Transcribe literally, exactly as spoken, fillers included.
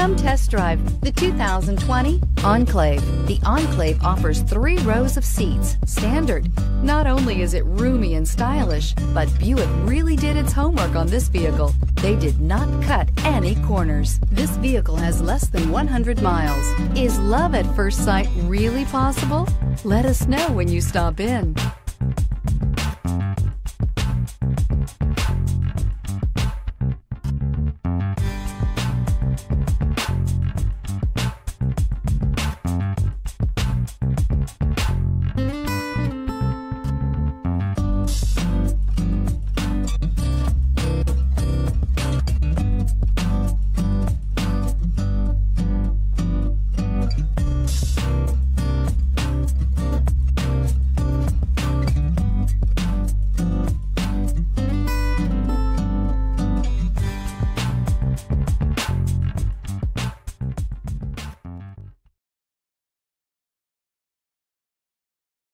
Come test drive the two thousand twenty Enclave. The Enclave offers three rows of seats, standard. Not only is it roomy and stylish, but Buick really did its homework on this vehicle. They did not cut any corners. This vehicle has less than one hundred miles. Is love at first sight really possible? Let us know when you stop in.